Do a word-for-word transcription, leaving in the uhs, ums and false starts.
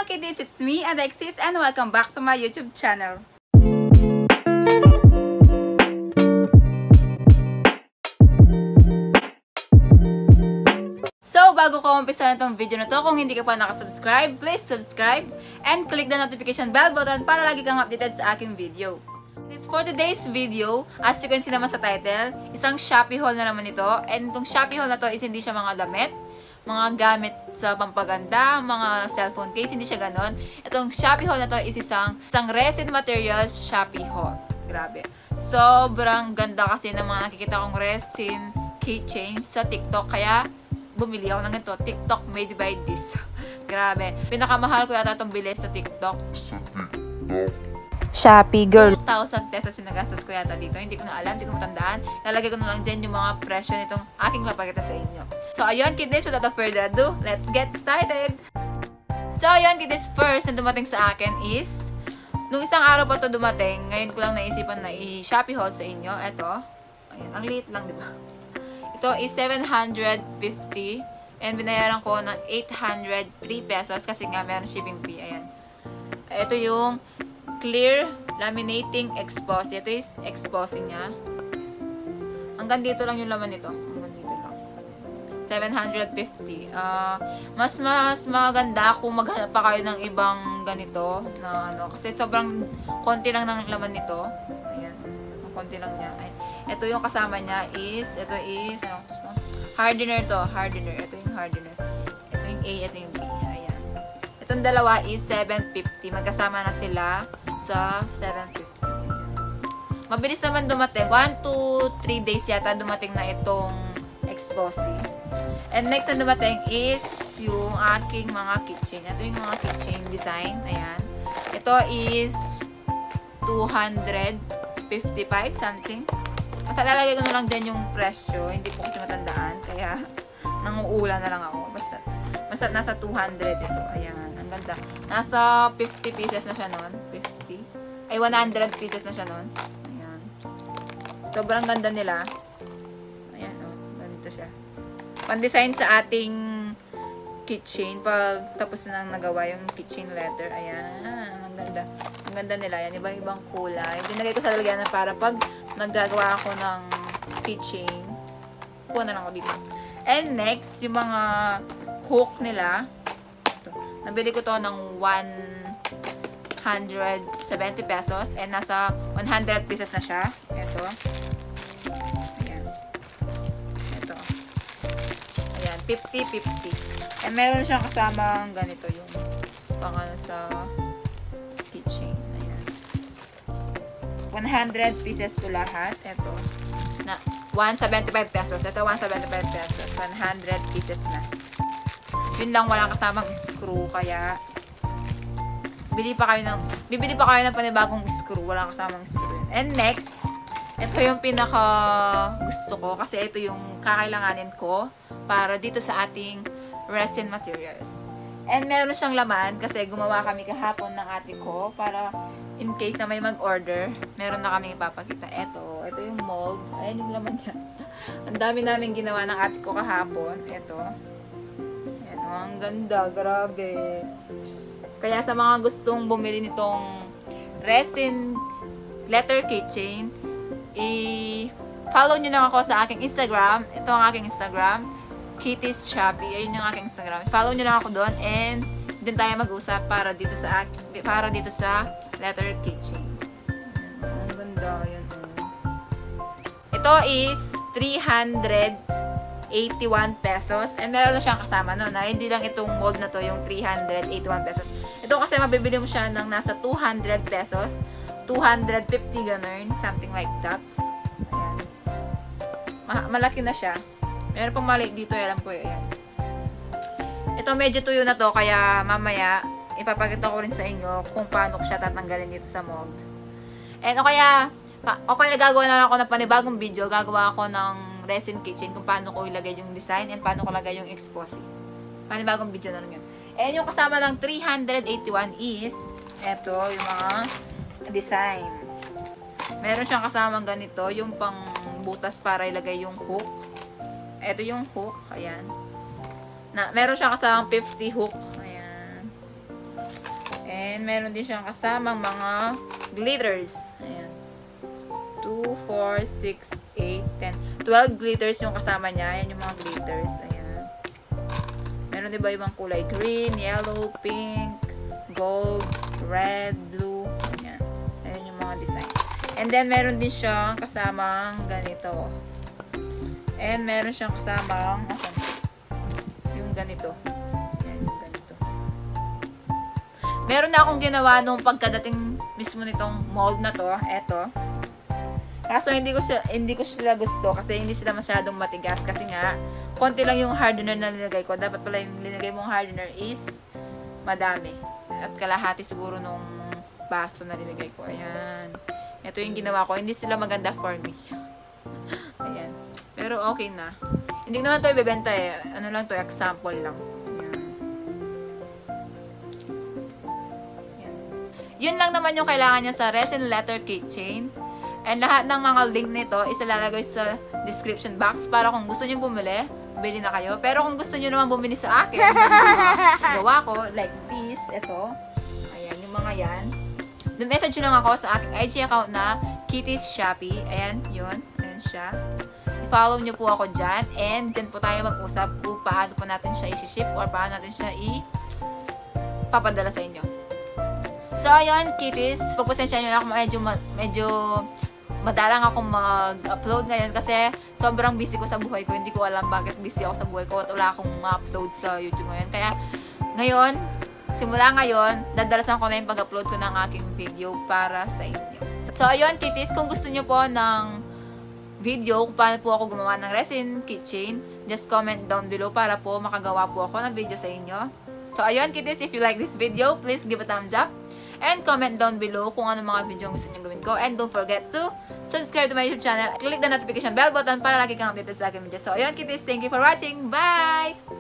kiddies, it's me, Alexis, and welcome back to my YouTube channel. So, bago ko umpisa na itong video na to, kung hindi ka pa nakasubscribe, please subscribe and click the notification bell button para lagi kang updated sa aking video. This for today's video, as you can see naman sa title, isang Shopee haul na naman ito. And itong Shopee haul na to is hindi siya mga damit, mga gamit sa pampaganda, mga cellphone case, hindi siya ganon. Itong Shopee haul na to is isang, isang resin materials Shopee haul. Grabe. Sobrang ganda kasi ng mga nakikita kong resin keychains sa TikTok. Kaya, bumili ako ng ito. TikTok made by this. Grabe. Pinakamahal ko yata itong bilis sa TikTok. Sa TikTok. Shopee girl. two thousand pesos yung nagastos ko yata dito. Hindi ko na alam, hindi ko matandaan. Lalagay ko na lang dyan yung mga presyo nitong aking papakita sa inyo. So, ayun, kiddies, without further ado, let's get started! So, ayun, kiddies, first na dumating sa akin is, nung isang araw pa to dumating, ngayon ko lang naisipan na i-Shopee haul sa inyo. Ito, ayun, ang liit lang, di ba? Ito is seven hundred fifty and binayaran ko ng eight hundred three pesos kasi nga meron shipping fee. Ayan. Ito yung clear laminating exposé. Ito is exposing niya. Hanggang dito lang yung laman nito. Hanggang dito lang. seven hundred fifty. Uh, mas mas maganda kung maghanap pa kayo ng ibang ganito na ano kasi sobrang konti lang ng laman nito. Ayan. Konti lang niya. Ay, ito yung kasama niya is ito is ano, hardener to. Hardener. Ito yung hardener. Ito yung A, ito yung B. Ayan. Itong dalawa is seven fifty. Magkasama na sila sa seven fifty. Mabilis naman dumating. one to three days yata dumating na itong exposé. And next na dumating is yung aking mga keychain. Ito yung mga keychain design. Ayan. Ito is two hundred fifty-five something. Basta lalagay ko na lang dyan yung presyo. Hindi po kasi matandaan. Kaya nanguula na lang ako. Basta, basta nasa two hundred ito. Ayan. Ang ganda. Nasa fifty pieces na siya nun. fifty. Ay, one hundred pieces na siya nun. Ayan. Sobrang ganda nila. Ayan, oh. Ganito siya. Pan-design sa ating keychain. Pag tapos nang nagawa yung keychain letter. Ayan. Ang ganda. Ang ganda nila. Ayan. Ibang-ibang kulay. Dinagay ko sa lalagyan para pag naggagawa ako ng keychain, kuha na lang ako dito. And next, yung mga hook nila. Ito. Nabili ko to ng one hundred seventy pesos and nasa one hundred pieces na siya. Ito. Ayan. Ito. Ayan. fifty fifty. And meron siyang kasamang ganito yung pang ano sa keychain. Ayan. one hundred pieces to lahat. Ito. Na one seventy-five pesos. Ito one seventy-five pesos. one hundred pieces na. Yun lang, walang kasamang screw. Kaya bili pa kayo ng bibili pa kayo ng panibagong screw. Walang kasamang screw. And next, ito yung pinaka gusto ko kasi ito yung kakailanganin ko para dito sa ating resin materials. And meron siyang laman kasi gumawa kami kahapon ng ate ko para in case na may mag-order, meron na kami ipapakita. Ito, ito yung mold. Ayan yung laman niya. Ang dami namin ginawa ng ate ko kahapon. Ito. Ayan, oh, ang ganda. Grabe. Kaya sa mga gustong bumili nitong resin letter keychain, i-follow nyo lang ako sa aking Instagram. Ito ang aking Instagram. Kitty's Shopee. Ayun yung aking Instagram. Follow nyo lang ako doon and din tayo mag-usap para dito sa para dito sa letter keychain. Ang ganda. Yan. Ito is three hundred eighty-one pesos. And meron na siyang kasama no, na hindi lang itong mold na to yung three hundred eighty-one pesos. Ito kasi mabibili mo siya ng nasa two hundred pesos. two hundred fifty ganun. Something like that. Ayan. Ma malaki na siya. Meron pang maliit dito. Alam ko yun. Ayan. Ito medyo tuyo na to. Kaya mamaya ipapakita ko rin sa inyo kung paano ko siya tatanggalin dito sa mold. And o kaya, o kaya gagawa na lang ako ng panibagong video. Gagawa ako ng resin keychain kung paano ko ilagay yung design and paano ko ilagay yung exposé. Panibagong video na lang yun. And yung kasama ng three hundred eighty-one is eto yung mga design. Meron siyang kasamang ganito, yung pang butas para ilagay yung hook. Ito yung hook, ayan. Na, meron siyang kasamang fifty hook. Ayan. And meron din siyang kasamang mga glitters. Ayan. two, four, six, eight, ten. twelve glitters yung kasama niya. Ayan yung mga glitters. Ayan. Meron diba ibang kulay? Green, yellow, pink, gold, red, blue. Ayan. Ayan yung mga design. And then, meron din siyang kasamang ganito. And meron siyang kasamang asan? Yung ganito. Ayan, yung ganito. Meron na akong ginawa nung pagkadating mismo nitong mold na to. Eto. Kaso hindi ko siya, hindi ko sila gusto kasi hindi sila masyadong matigas. Kasi nga, konti lang yung hardener na nilagay ko. Dapat pala yung linagay mong hardener is madami. At kalahati siguro nung baso na nilagay ko. Ayan. Ito yung ginawa ko. Hindi sila maganda for me. Ayan. Pero okay na. Hindi naman ito ibebenta eh. Ano lang to, example lang. Ayan. Ayan. Yun lang naman yung kailangan nyo sa resin letter keychain. And lahat ng mga link nito isalalagay sa description box para kung gusto nyo bumili, bili na kayo. Pero kung gusto nyo naman bumili sa akin, ng mga gawa ko, like this, ito. Ayan, yung mga yan. Message lang ako sa aking I G account na Kitty's Shopee. Ayan, yun. Ayan siya. I-follow nyo po ako dyan. And dyan po tayo mag-usap kung paano po natin siya i-ship or paano natin siya i-papadala sa inyo. So, ayun, Kitties. Pagpasensya nyo na ako medyo, medyo madalang ako mag-upload ngayon kasi sobrang busy ko sa buhay ko. Hindi ko alam bakit busy ako sa buhay ko at wala akong ma-upload sa YouTube ngayon. Kaya, ngayon, simula ngayon, dadalasan ko na yung pag-upload ko ng aking video para sa inyo. So, ayun, Kitties, kung gusto nyo po ng video kung paano po ako gumawa ng resin keychain, just comment down below para po makagawa po ako ng video sa inyo. So, ayun, Kitties, if you like this video, please give a thumbs up. And comment down below kung ano mga video ang gusto nyo gawin ko. And don't forget to subscribe to my YouTube channel. Click the notification bell button para lagi kang updated sa aking video. So, ayun, Kitties, thank you for watching. Bye!